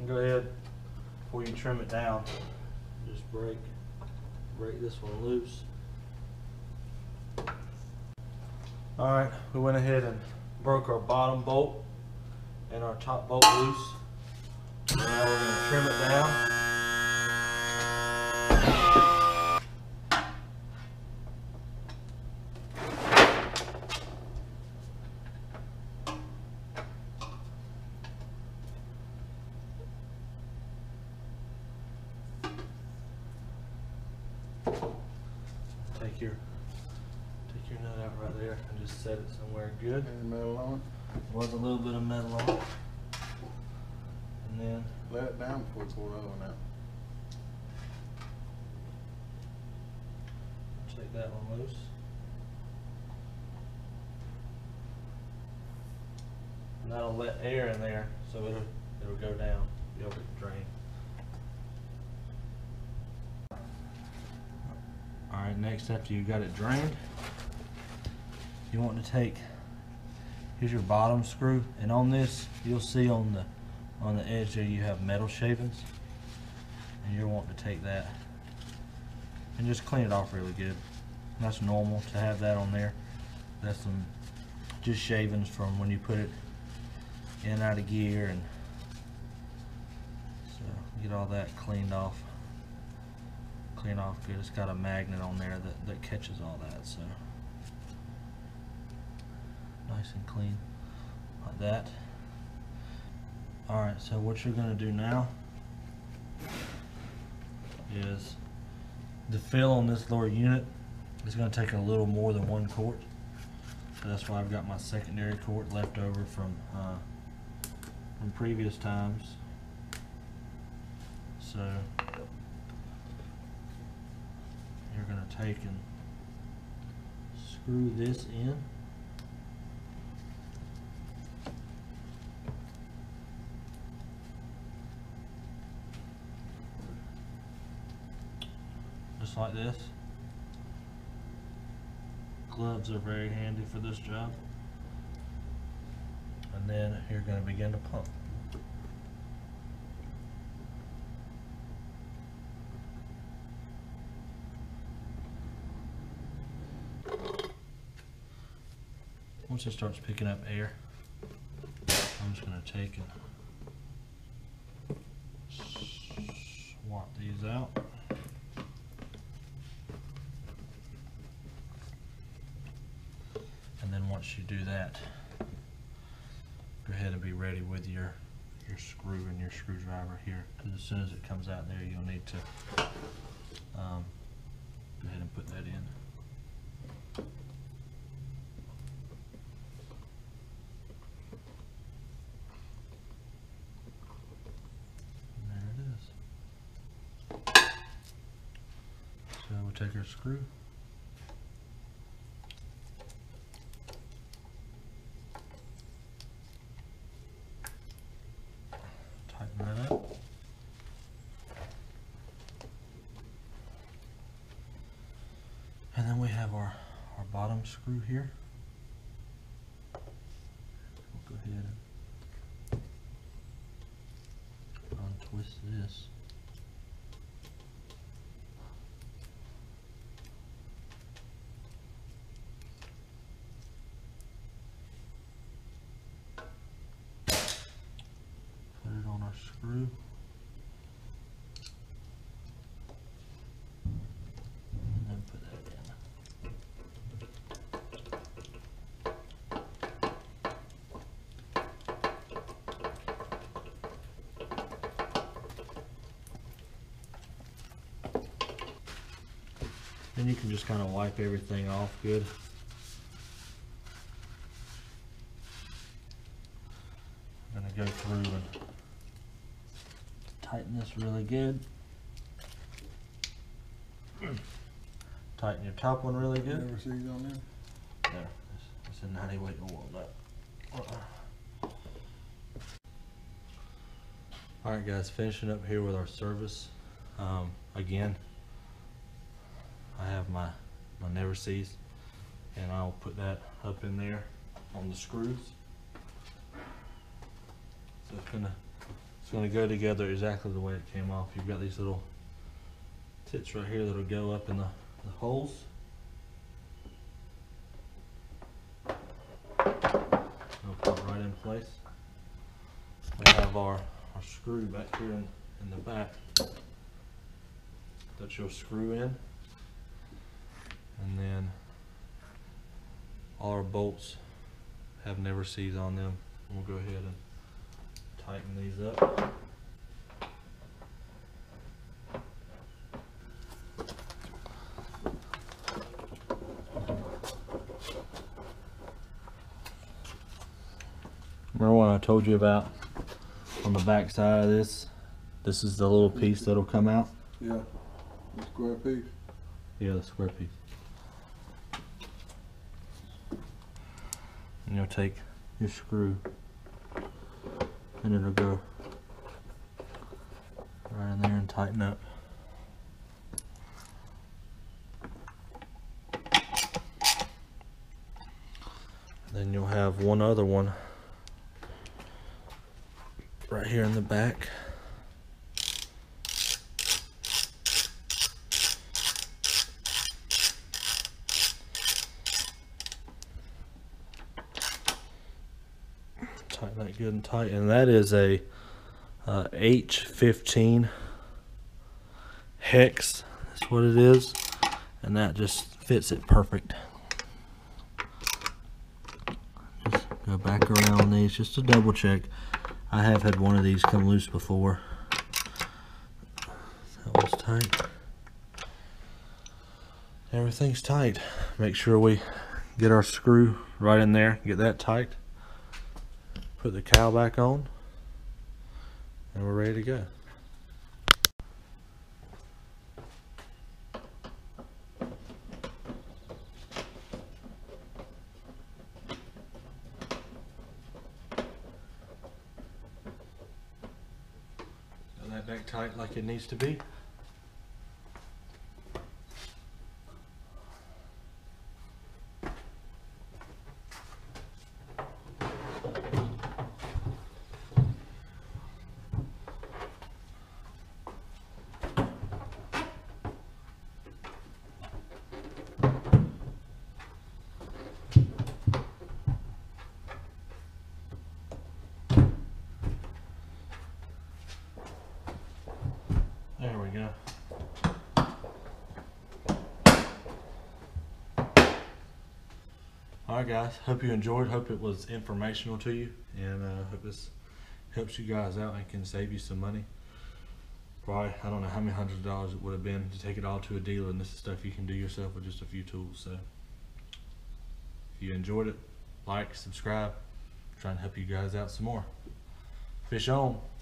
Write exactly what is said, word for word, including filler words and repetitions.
And go ahead, before you trim it down, just break, break this one loose. Alright, we went ahead and broke our bottom bolt and our top bolt loose. Now we're going to trim it down. Take your take your nut out right there and just set it somewhere good. Any metal on Was a little bit of metal on it. And then it? Let it down before you pull the other one out. take that one loose. And that'll let air in there, so it'll it'll go down, be able to drain. Alright, next after you got it drained, you want to take, here's your bottom screw, and on this you'll see on the on the edge there you have metal shavings, and you're wanting to take that and just clean it off really good. That's normal to have that on there. That's some just shavings from when you put it in and out of gear, and so get all that cleaned off. Clean off good. It's got a magnet on there that, that catches all that, so nice and clean like that. Alright, so what you're going to do now is the fill on this lower unit is going to take a little more than one quart, so that's why I've got my secondary quart left over from uh, from previous times. So you're going to take and screw this in. Just like this. Gloves are very handy for this job. And then you're going to begin to pump. Once it starts picking up air, I'm just going to take and swap these out. And then once you do that, go ahead and be ready with your your screw and your screwdriver here, because as soon as it comes out there, you'll need to um, go ahead and put that in. So we'll take our screw, tighten that up, and then we have our, our bottom screw here. We'll go ahead and untwist this. Screw. And then put that in. Then you can just kind of wipe everything off good. I'm going to go through and tighten this really good. Tighten your top one really good. Never sees on there? There. It's a ninety weight oil nut. Alright guys, finishing up here with our service. Um, again, I have my, my Never Sees, and I'll put that up in there on the screws. So it's gonna It's going to go together exactly the way it came off. You've got these little tits right here that'll go up in the, the holes. It'll put right in place. We have our, our screw back here in, in the back that you'll screw in. And then all our bolts have never sees on them. We'll go ahead and tighten these up. Remember what I told you about on the back side of this? This is the little piece that'll come out. Yeah, the square piece. Yeah, the square piece. And you'll take your screw and it'll go right in there and tighten up. Then you'll have one other one right here in the back. Tighten that good and tight, and that is a uh, H fifteen hex. That's what it is, and that just fits it perfect. Just go back around on these just to double check. I have had one of these come loose before. That was tight. Everything's tight. Make sure we get our screw right in there, get that tight. Put the cowl back on, and we're ready to go. Got that back tight like it needs to be. There we go. Alright guys, hope you enjoyed, hope it was informational to you, and uh, hope this helps you guys out and can save you some money. Probably, I don't know how many hundreds of dollars it would have been to take it all to a dealer, and this is stuff you can do yourself with just a few tools. So if you enjoyed it, like, subscribe, try and help you guys out some more. Fish on.